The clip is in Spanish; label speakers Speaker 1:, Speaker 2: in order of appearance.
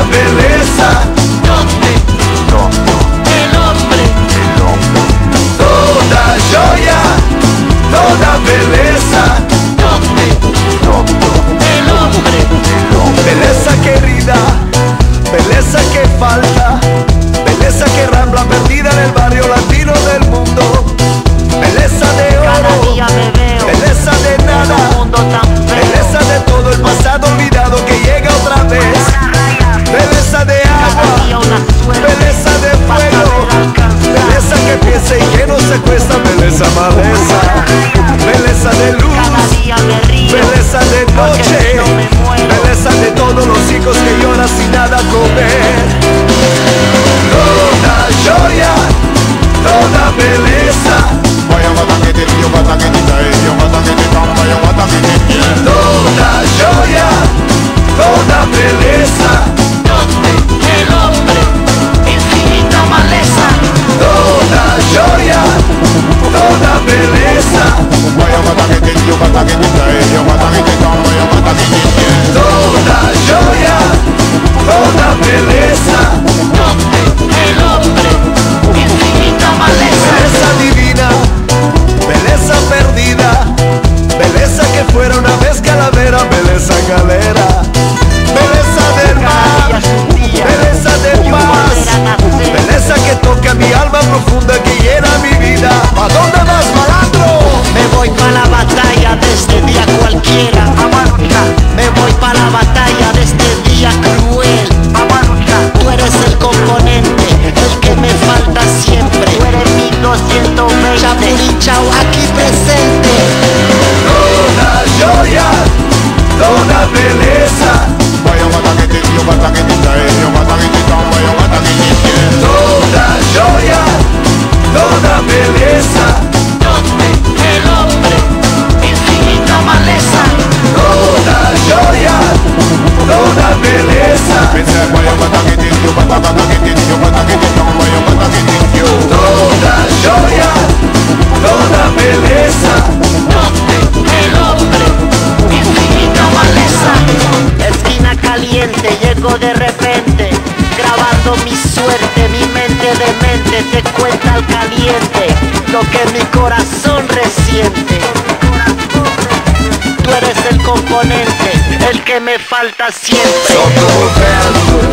Speaker 1: bellezza,
Speaker 2: el hombre,
Speaker 1: toda joya, toda belleza,
Speaker 2: el hombre,
Speaker 1: belleza querida, belleza que falta, belleza que rambla perdida en el barrio latino del mundo, belleza de
Speaker 2: cada
Speaker 1: oro,
Speaker 2: día me veo
Speaker 1: belleza de
Speaker 2: en
Speaker 1: nada,
Speaker 2: un mundo tan
Speaker 1: belleza
Speaker 2: feo.
Speaker 1: de todo el pasado olvidado que llega otra vez, belleza de
Speaker 2: Cada día
Speaker 1: agua,
Speaker 2: una suerte
Speaker 1: belleza de
Speaker 2: para
Speaker 1: fuego,
Speaker 2: saber alcanzar.
Speaker 1: belleza que piensa y que no se cuesta, belleza maleza, belleza de
Speaker 2: Cada
Speaker 1: luz,
Speaker 2: día me río
Speaker 1: belleza de
Speaker 2: porque
Speaker 1: noche,
Speaker 2: si no me muero.
Speaker 1: belleza de todos los hijos que lloran sin nada comer. Toda joya, toda belleza, toda joya, toda belleza,
Speaker 2: El hombre, infinita maleza.
Speaker 1: toda joya, toda belleza, toda joya, toda belleza,
Speaker 2: El hombre, infinita maleza.
Speaker 1: belleza divina, belleza perdida, belleza que fuera una vez calavera, belleza galera, belleza del
Speaker 2: Cada día
Speaker 1: mar,
Speaker 2: es un día
Speaker 1: belleza de
Speaker 2: y un
Speaker 1: paz,
Speaker 2: volver a nacer.
Speaker 1: belleza que toca mi alma profunda, que llena mi vida. ¿A dónde vas, malandro?
Speaker 2: Me voy para la batalla de este día cualquiera. Me voy para la batalla de este día cruel. Tú eres el componente, el que me falta siempre. Tú eres mi 220. Chapurichao aquí presente.
Speaker 1: Toda joya, toda belleza, toda joya, toda belleza,
Speaker 2: El hombre, infinita maleza.
Speaker 1: toda joya, toda belleza, toda joya, toda belleza,
Speaker 2: El hombre, infinita maleza. Esquina caliente, llego de repente, grabando mi suerte, mi mente demente te cuenta al caliente lo que mi corazón resiente. Tú eres el componente, el que me falta siempre.
Speaker 1: sotto il vento